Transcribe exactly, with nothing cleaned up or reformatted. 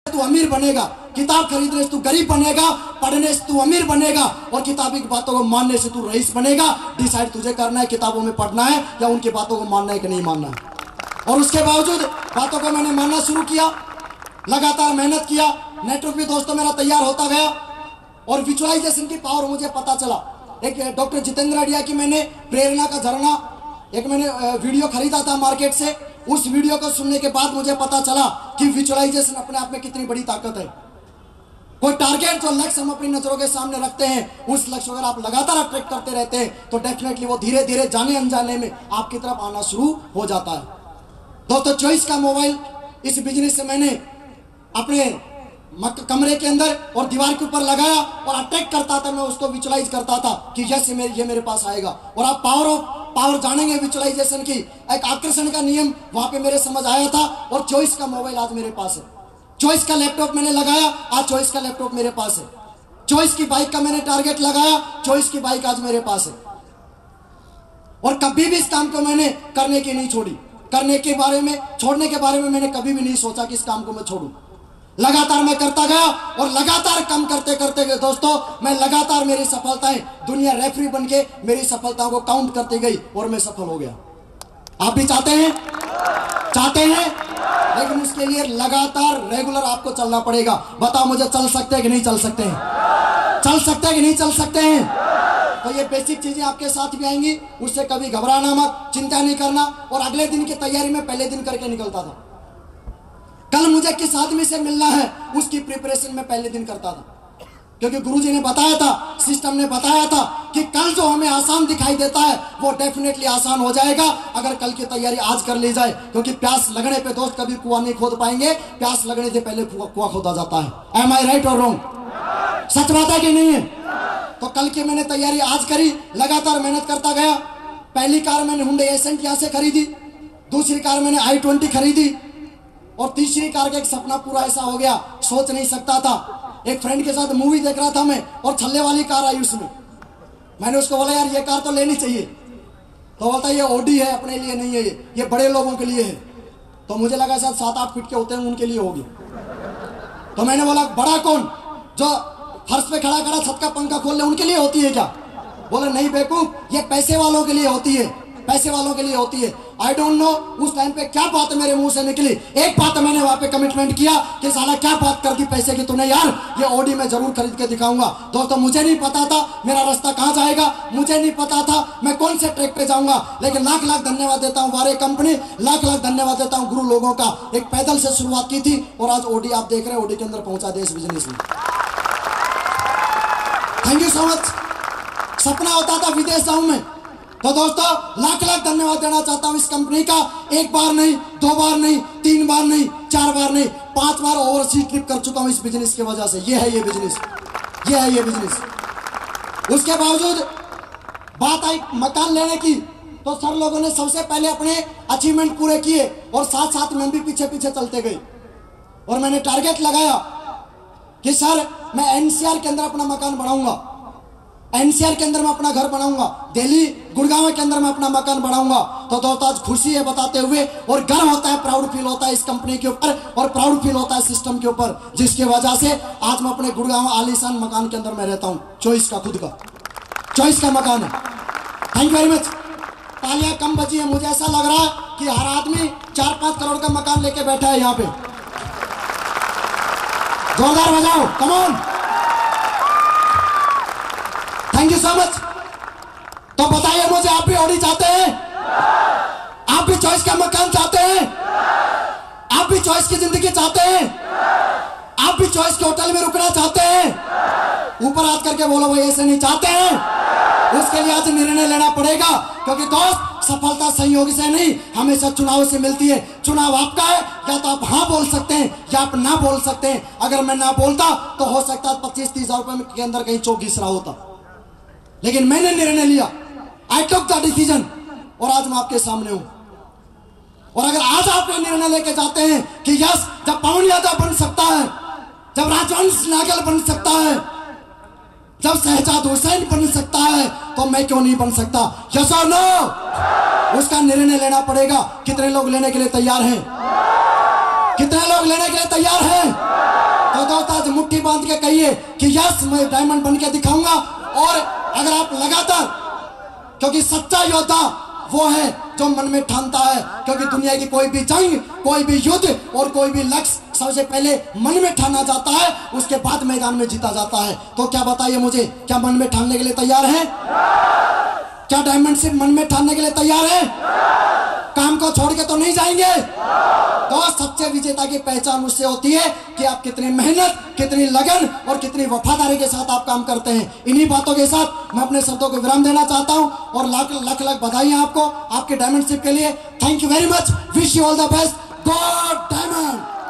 तू अमीर बनेगा, किताब खरीदने से तू गरीब बनेगा, पढ़ने से तू अमीर बनेगा और किताबी की बातों को मानने से तू रईस बनेगा। डिसाइड तुझे करना है किताबों में पढ़ना है या उनकी बातों को मानना है कि नहीं मानना है। और उसके बावजूद बातों को मैंने मानना शुरू किया, लगातार मेहनत किया, नेटवर्क भी दोस्तों मेरा तैयार होता गया और विजुअलाइजेशन की पावर मुझे पता चला। एक डॉक्टर जितेंद्र अडिया की मैंने प्रेरणा का झरना एक मैंने वीडियो खरीदा था मार्केट से। उस वीडियो को सुनने के बाद मुझे पता चला कि विजुअलाइजेशन अपने आप में कितनी बड़ी ताकत है। कोई टारगेट जो लक्ष्य हम अपनी नजरों के सामने रखते हैं, उस लक्ष्य अगर आप लगातार अट्रैक्ट करते रहते हैं तो डेफिनेटली वो धीरे धीरे जाने अनजाने में आपकी तरफ आना शुरू हो जाता है। दोस्तों चॉइस का मोबाइल इस बिजनेस से मैंने अपने कमरे के अंदर और दीवार के ऊपर लगाया और अट्रैक्ट करता था, मैं उसको विजुअलाइज करता था कि यस मेरे ये मेरे पास आएगा। और आप पावर ऑफ पावर जानेंगे विजुअलाइजेशन की, एक आकर्षण का नियम वहां पे मेरे समझ आया था। और चॉइस का मोबाइल आज मेरे पास है, चॉइस का लैपटॉप मैंने लगाया, आज चॉइस का लैपटॉप मेरे पास है। चॉइस की बाइक का मैंने टारगेट लगाया, चॉइस की बाइक आज मेरे पास है। और कभी भी इस काम को मैंने करने की नहीं छोड़ी, करने के बारे में छोड़ने के बारे में मैंने कभी भी नहीं सोचा कि इस काम को मैं छोड़ूं। लगातार मैं करता गया और लगातार काम करते करते गए दोस्तों, मैं लगातार मेरी सफलताएं दुनिया रेफरी बनके मेरी सफलताओं को काउंट करती गई और मैं सफल हो गया। आप भी चाहते हैं चाहते हैं लेकिन उसके लिए लगातार रेगुलर आपको चलना पड़ेगा। बताओ मुझे, चल सकते हैं कि नहीं चल सकते हैं? चल सकते हैं कि नहीं चल सकते हैं? तो ये बेसिक चीजें आपके साथ भी आएंगी, उससे कभी घबराना मत, चिंता नहीं करना। और अगले दिन की तैयारी में पहले दिन करके निकलता था। कल मुझे किस आदमी से मिलना है उसकी प्रिपरेशन में पहले दिन करता था, क्योंकि गुरुजी ने बताया था, सिस्टम ने बताया था कि कल जो हमें आसान दिखाई देता है वो डेफिनेटली आसान हो जाएगा अगर कल की तैयारी आज कर ली जाए। क्योंकि प्यास लगने पे दोस्त कभी कुआं नहीं खोद पाएंगे, प्यास लगने से पहले कुआं खोदा जाता है। एम आई राइट और रॉन्ग? सच बात है कि नहीं है? तो कल की मैंने तैयारी आज करी, लगातार मेहनत करता गया। पहली कार मैंने हुंडई एसेंट यहाँ से खरीदी, दूसरी कार मैंने आई ट्वेंटी खरीदी और तीसरी कार का एक सपना पूरा ऐसा हो गया, सोच नहीं सकता था। एक फ्रेंड के साथ मूवी देख रहा था मैं और छल्ले वाली कार आई उसमें। मैंने उसको बोला यार ये कार तो लेनी चाहिए, तो बोलता ये ऑडी है, अपने लिए नहीं है, ये ये बड़े लोगों के लिए है। तो मुझे लगा शायद सात आठ फीट के होते हैं उनके लिए होगी। तो मैंने बोला बड़ा कौन, जो फर्श पे खड़ा खड़ा छत का पंखा खोल ले उनके लिए होती है क्या? बोला नहीं बेवकूफ, ये पैसे वालों के लिए होती है, पैसे वालों के लिए होती है। आई डोंट नो उस टाइम पे क्या बात मेरे मुंह से निकली। एक बात मैंने वहां पे कमिटमेंट किया कि साला क्या बात कर दी पैसे की तूने, यार ये ऑडी मैं जरूर खरीद के दिखाऊंगा। दोस्तों मुझे नहीं पता था मेरा रास्ता कहां जाएगा, मुझे नहीं पता था मैं कौन से ट्रैक पे जाऊंगा, लेकिन लाख लाख धन्यवाद देता हूँ वारे कंपनी, लाख लाख धन्यवाद देता हूँ गुरु लोगों का। एक पैदल से शुरुआत की थी और आज ऑडी आप देख रहे हैं, ऑडी के अंदर पहुंचा दे इस बिजनेस में। Thank you so much. सपना होता था विदेश जाऊं मैं, तो दोस्तों लाख लाख धन्यवाद देना चाहता हूं इस कंपनी का। एक बार नहीं, दो बार नहीं, तीन बार नहीं, चार बार नहीं, पांच बार ओवरसीज ट्रिप कर चुका हूं इस बिजनेस की वजह से। ये है ये बिजनेस, ये है ये बिजनेस। उसके बावजूद बात आई मकान लेने की, तो सर लोगों ने सबसे पहले अपने अचीवमेंट पूरे किए और साथ साथ में भी पीछे पीछे चलते गए। और मैंने टारगेट लगाया कि सर मैं एनसीआर के अंदर अपना मकान बनाऊंगा, एनसीआर के अंदर मैं अपना घर बनाऊंगा, दिल्ली गुड़गांव के अंदर मैं अपना मकान बनाऊंगा। तो दोस्तों आज खुशी है बताते हुए और गर्व होता है, प्राउड फील होता है इस कंपनी के ऊपर और प्राउड फील होता है सिस्टम के ऊपर, जिसकी वजह से आज मैं अपने गुड़गांव आलीशान मकान के अंदर मैं रहता हूं। चॉइस का खुद का चॉइस का मकान है। Thank you very much. तालियां कम बजी है, मुझे ऐसा लग रहा है कि हर आदमी चार पांच करोड़ का मकान लेके बैठा है यहाँ पे। जोरदार बजाओ, come on. Thank you so much. तो बताइए मुझे, आप भी ऑडी चाहते हैं? आप भी चॉइस का मकान चाहते हैं? आप भी चॉइस की जिंदगी चाहते हैं? आप भी चॉइस के होटल में रुकना चाहते हैं? ऊपर हाथ करके बोलो भाई ऐसे नहीं चाहते हैं। उसके लिए आज निर्णय लेना पड़ेगा, क्योंकि दोस्त सफलता संयोग से नहीं हमेशा चुनाव से मिलती है। चुनाव आपका है, या तो आप हाँ बोल सकते हैं या आप ना बोल सकते हैं। अगर मैं ना बोलता तो हो सकता है पच्चीस तीस हजार रुपए के अंदर कहीं चौक घिसरा होता, लेकिन मैंने निर्णय लिया, आई टुक द डिसीजन, और आज मैं आपके सामने हूं। और अगर आज आप ये निर्णय लेके जाते हैं कि यस जब पवन यादव बन सकता है, जब राजवंश नागल बन सकता है, जब शहजाद हुसैन बन सकता है, तो मैं क्यों नहीं बन सकता? यस और नो? उसका निर्णय लेना पड़ेगा। कितने लोग लेने के लिए तैयार हैं? कितने लोग लेने के लिए तैयार हैं? मुट्ठी बांध के कहिए कि यस मैं डायमंड बन के दिखाऊंगा। और अगर आप लगातार, क्योंकि सच्चा योद्धा वो है जो मन में ठानता है, क्योंकि दुनिया की कोई भी जंग, कोई भी युद्ध और कोई भी लक्ष्य सबसे पहले मन में ठाना जाता है, उसके बाद मैदान में जीता जाता है। तो क्या बताइए मुझे, क्या मन में ठानने के लिए तैयार हैं? क्या डायमंड सिर्फ मन में ठानने के लिए तैयार है? काम को छोड़ के तो नहीं जाएंगे। तो सच्चे विजेता की पहचान उससे होती है कि आप कितनी मेहनत, कितनी लगन और कितनी वफादारी के साथ आप काम करते हैं। इन्हीं बातों के साथ मैं अपने शब्दों को विराम देना चाहता हूं और लाख लाख लाख बधाई आपको आपके डायमंडशिप के लिए। Thank you very much, wish you all the best. God diamond.